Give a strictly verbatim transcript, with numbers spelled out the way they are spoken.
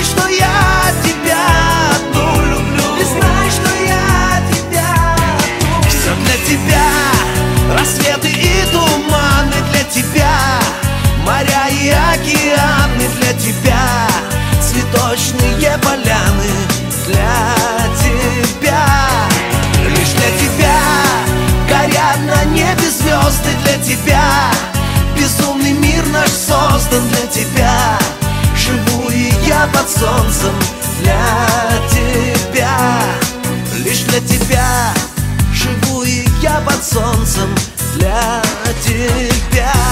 знай, что я тебя одну люблю. Ты знай, что я тебя одну. Все для тебя, рассветы и туманы для тебя, моря и океаны для тебя, цветочные поляны для тебя. Лишь для тебя горят на небе звезды для тебя. Безумный мир наш создан для тебя. Живу и я под солнцем для тебя. Лишь для тебя живу и я под солнцем для тебя.